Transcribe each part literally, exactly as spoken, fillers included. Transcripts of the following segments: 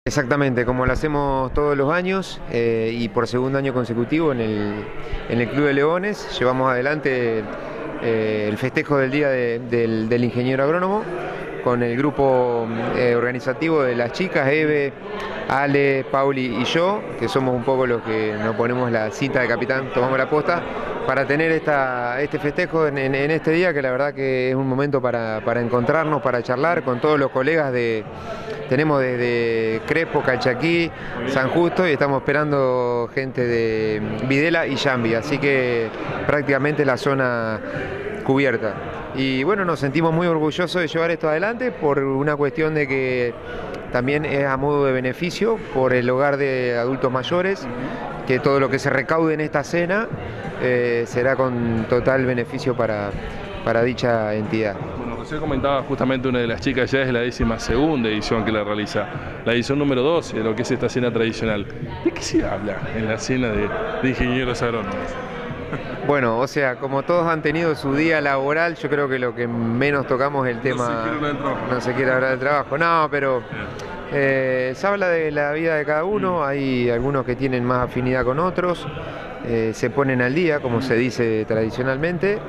Exactamente, como lo hacemos todos los años eh, y por segundo año consecutivo en el, en el Club de Leones, llevamos adelante eh, el festejo del Día de, del, del Ingeniero Agrónomo con el grupo eh, organizativo de las chicas, Eve, Ale, Pauli y yo, que somos un poco los que nos ponemos la cinta de capitán, tomamos la posta, para tener esta, este festejo en, en, en este día, que la verdad que es un momento para, para encontrarnos, para charlar con todos los colegas de... Tenemos desde Crespo, Calchaquí, San Justo y estamos esperando gente de Videla y Yambi, así que prácticamente la zona cubierta. Y bueno, nos sentimos muy orgullosos de llevar esto adelante por una cuestión de que también es a modo de beneficio por el hogar de adultos mayores, que todo lo que se recaude en esta cena eh, será con total beneficio para, para dicha entidad. Bueno, recién comentaba justamente una de las chicas, ya es la décima segunda edición que la realiza, la edición número doce de lo que es esta cena tradicional. ¿De qué se habla en la cena de, de ingenieros agrónomos? Bueno, o sea, como todos han tenido su día laboral, yo creo que lo que menos tocamos es el tema... No se quiere hablar del trabajo. No se quiere hablar del trabajo, no, pero eh, se habla de la vida de cada uno, hay algunos que tienen más afinidad con otros, eh, se ponen al día, como se dice tradicionalmente,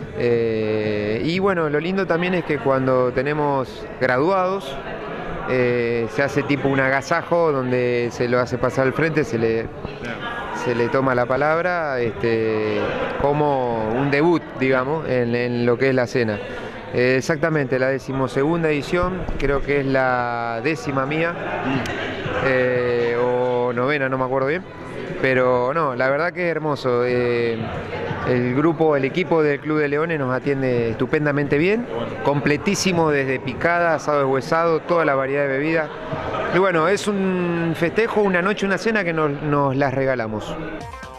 eh, y bueno, lo lindo también es que cuando tenemos graduados, eh, se hace tipo un agasajo donde se lo hace pasar al frente, se le... se le toma la palabra este, como un debut, digamos, en, en lo que es la cena. Eh, exactamente, la decimosegunda edición, creo que es la décima mía, eh, o novena, no me acuerdo bien, pero no, la verdad que es hermoso. Eh, el grupo, el equipo del Club de Leones nos atiende estupendamente bien, completísimo desde picada, asado deshuesado, toda la variedad de bebidas. Y bueno, es un festejo, una noche, una cena que nos, nos las regalamos.